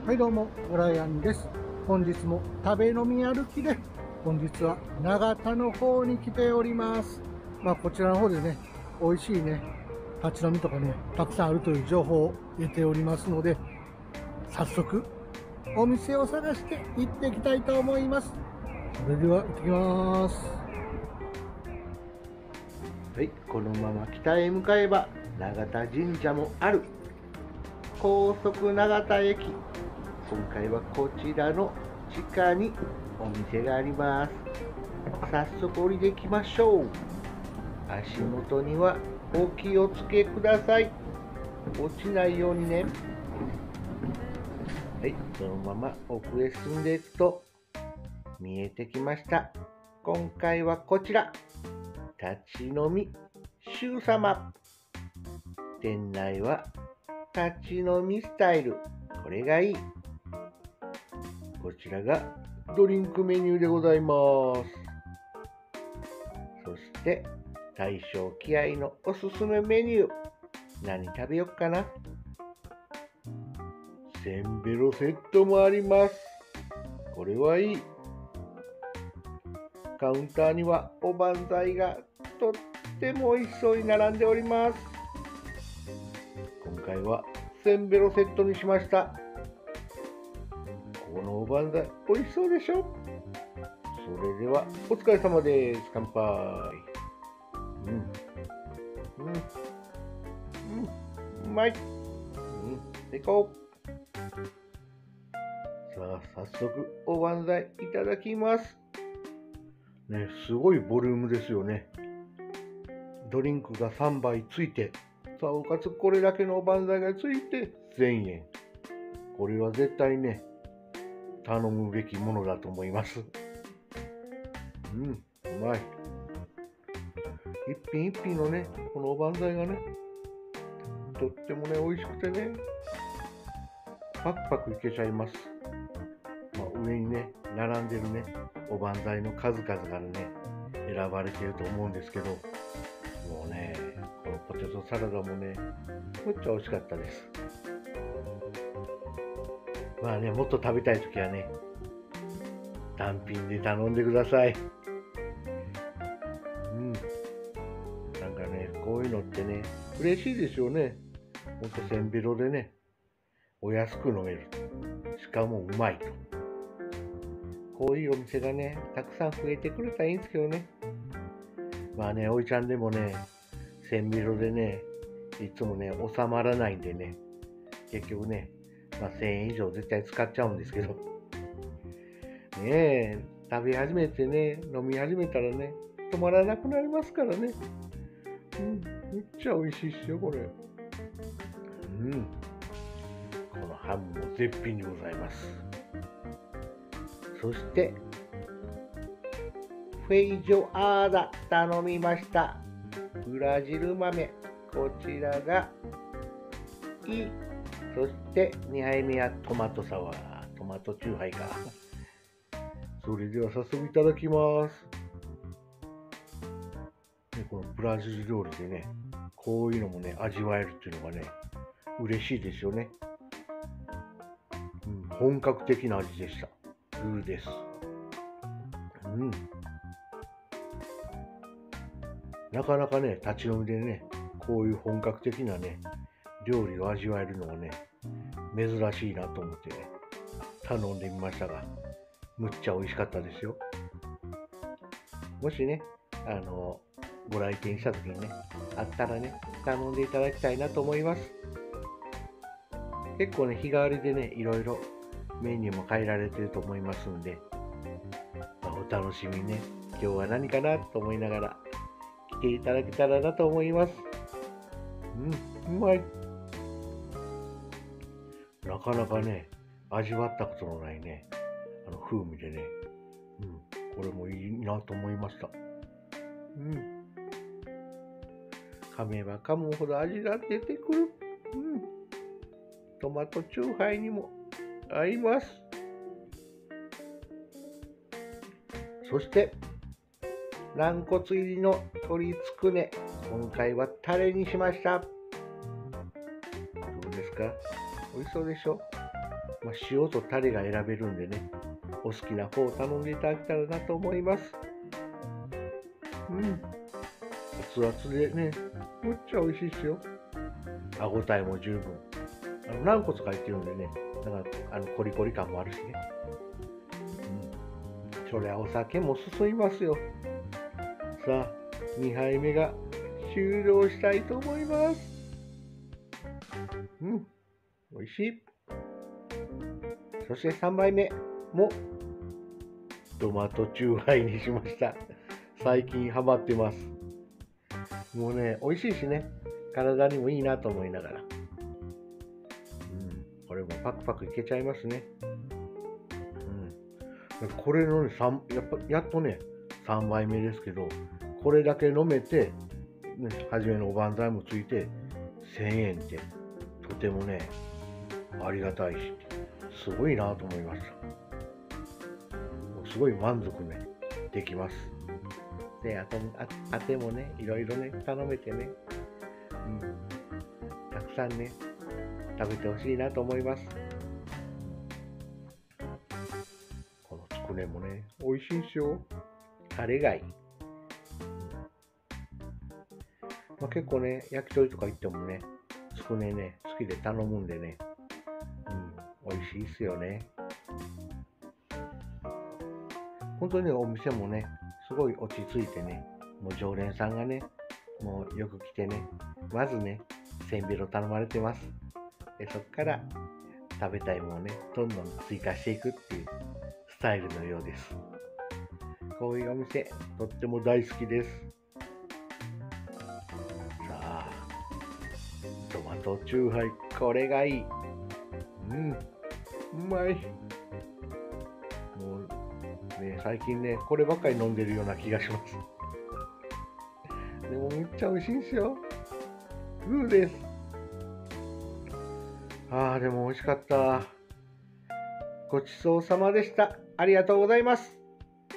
はいどうも、ブライアンです。本日も食べ飲み歩きで、本日は長田の方に来ております。こちらの方でね、美味しいね、立ち飲みとかね、たくさんあるという情報を得ておりますので、早速、お店を探して行ってきたいと思います。それでは行ってきます。 はい、このまま北へ向かえば永田神社もある高速永田駅。今回はこちらの地下にお店があります。早速降りていきましょう。足元にはお気をつけください。落ちないようにね。はい、そのまま奥へ進んでいくと見えてきました。今回はこちら、立ち飲みシュー様。店内は立ち飲みスタイル。これがいい。こちらがドリンクメニューでございます。そして大将気合のおすすめメニュー。何食べよっかな。せんべろセットもあります。これはいい。カウンターにはおばんざいがとっても美味しそうに並んでおります。今回はせんべろセットにしました。このおばんざい美味しそうでしょ。それではお疲れ様です。乾杯。うまい。最高。さあ、早速おばんざいいただきます。ね、すごいボリュームですよね。ドリンクが3杯ついて、さあ、おかつこれだけのおばんざいがついて1000円。これは絶対ね、頼むべきものだと思います。うまい。一品一品のね、このおばんざいがね、とってもね、美味しくてね、パクパクいけちゃいます。上にね、並んでるね、おばんざいの数々がね、選ばれていると思うんですけど、もうね、このポテトサラダもね、むっちゃ美味しかったです。もっと食べたいときはね、単品で頼んでください。なんかね、こういうのってね、嬉しいですよね。ほんとせんべろでね、お安く飲める。しかもうまいと。こういうお店がね、たくさん増えてくれたらいいんですけどね。おいちゃんでもね、せんべろでね、いつもね、収まらないんでね、結局ね、1000円以上絶対使っちゃうんですけど。ねえ、食べ始めてね、飲み始めたらね、止まらなくなりますからね。めっちゃ美味しいっすよ、これ。このハムも絶品でございます。そして、フェイジョアーダ頼みました。ブラジル豆。こちらがいい。そして2杯目はトマトサワー。トマトチューハイか。それでは早速いただきます。このブラジル料理でね、こういうのもね、味わえるっていうのがね、嬉しいですよね。本格的な味でした。グーです。なかなかね、立ち飲みでね、こういう本格的なね、料理を味わえるのはね、珍しいなと思ってね、頼んでみましたが、むっちゃ美味しかったですよ。もしね、ご来店した時にね、あったらね、頼んでいただきたいなと思います。結構ね、日替わりでね、いろいろメニューも変えられてると思いますんで、お楽しみにね、今日は何かなと思いながら来ていただけたらなと思います。うまい。なかなかね、味わったことのないね、風味でね、これもいいなと思いました。噛めば噛むほど味が出てくる。トマトチューハイにも合います。そして軟骨入りの鶏つくね、今回はタレにしました。どうですか？美味しそうでしょ？ 塩とタレが選べるんでね、お好きな方を頼んでいただけたらなと思います。熱々でね、むっちゃ美味しいですよ。歯ごたえも十分。軟骨が入ってるんでね、だからコリコリ感もあるしね。そりゃお酒も進みますよ。さあ、2杯目が終了したいと思います。美味しい。そして3杯目もトマトチューハイにしました。最近ハマってます。もうね、美味しいしね、体にもいいなと思いながら。これもパクパクいけちゃいますね。これのね、やっとね、3杯目ですけど、これだけ飲めて、初めのおばんざいもついて、1000円って、とてもね、ありがたいし、すごいなと思いました。すごい満足ね、できます。で、あてもね、いろいろね、頼めてね、たくさんね、食べてほしいなと思います。このつくねもね、美味しいんですよ。タレがいい。結構ね、焼き鳥とか行ってもね、つくねね、好きで頼むんでね、美味しいっすよね。本当にお店もね、すごい落ち着いてね、もう常連さんがね、もうよく来てね、まずね、せんべろ頼まれてます。で、そこから食べたいものをね、どんどん追加していくっていうスタイルのようです。こういうお店、とっても大好きです。さあ、トマトチューハイ、これがいい。うまい。もうね、最近ね、こればっかり飲んでるような気がします。でもめっちゃ美味しいんですよ。グーです。でも美味しかった。ごちそうさまでした。ありがとうございます。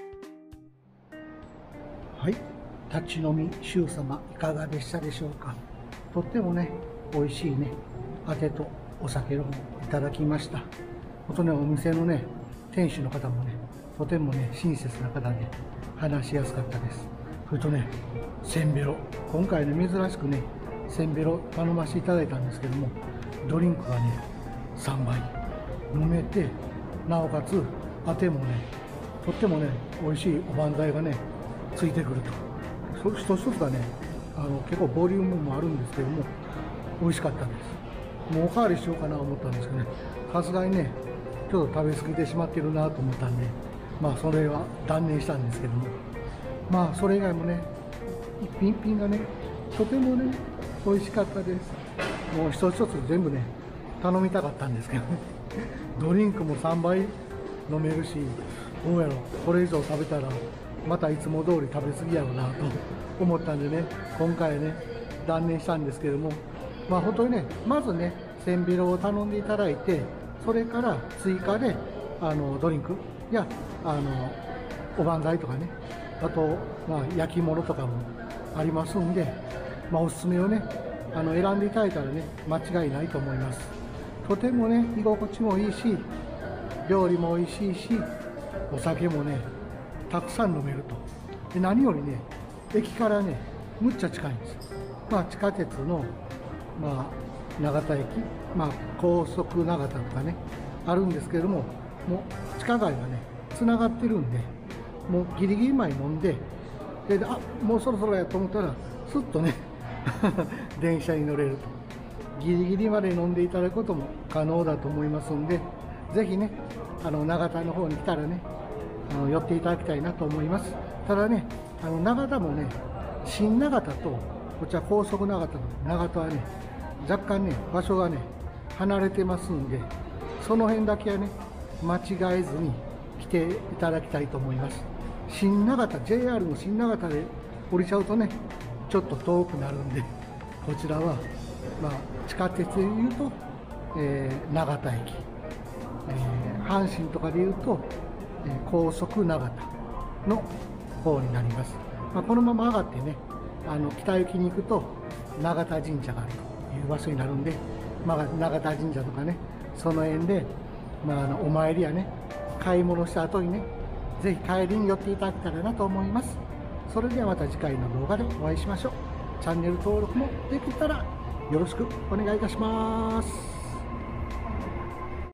はい、立ち飲みシュー様いかがでしたでしょうか。とってもね、美味しいね、あてとお酒の方いただきました。本当ね、お店のね、店主の方もね、とてもね、親切な方で話しやすかったです。それとね、せんべろ、今回ね、珍しくね、せんべろ頼ませていただいたんですけども、ドリンクがね、3杯飲めて、なおかつ、あてもね、とってもね、美味しいおばんざいがね、ついてくると。一つ一つがね、結構ボリュームもあるんですけども、美味しかったです。もうおかわりしようかなと思ったんですけどね、さすがにね、ちょっと食べ過ぎてしまってるなと思ったんで、それは断念したんですけども、それ以外もね、一品一品がね、とてもね、美味しかったです。もう一つ一つ全部ね、頼みたかったんですけどね、ドリンクも3杯飲めるし、どうやろう、これ以上食べたら、またいつも通り食べ過ぎやろうなと思ったんでね、今回ね、断念したんですけども、本当にね、まずね、せんべろを頼んでいただいて、それから追加でドリンクやおばんざいとかね、あと、焼き物とかもありますんで、おすすめをね、選んでいただいたらね、間違いないと思います。とてもね、居心地もいいし、料理も美味しいし、お酒もね、たくさん飲めると。で、何よりね、駅からね、むっちゃ近いんですよ。地下鉄の、長田駅、高速長田とかね、あるんですけれども、もう地下街がね、つながってるんで、もうギリギリ前に飲んで、もうそろそろやと思ったら、すっとね、電車に乗れると。ギリギリまで飲んでいただくことも可能だと思いますんで、ぜひね、長田の方に来たらね、寄っていただきたいなと思います。ただね、長田もね、新長田と、こちら高速長田の長田はね、若干ね、場所がね、離れてますんで、その辺だけはね、間違えずに来ていただきたいと思います。新長田、JR の新長田で降りちゃうとね、ちょっと遠くなるんで、こちらは、地下鉄でいうと、長田駅、阪神とかでいうと、高速長田の方になります。このまま上がってね、北行きに行くと長田神社があるという場所になるんで、長田神社とかね、その辺でお参りやね、買い物した後にね、ぜひ帰りに寄っていただけたらなと思います。それではまた次回の動画でお会いしましょう。チャンネル登録もできたらよろしくお願いいたします。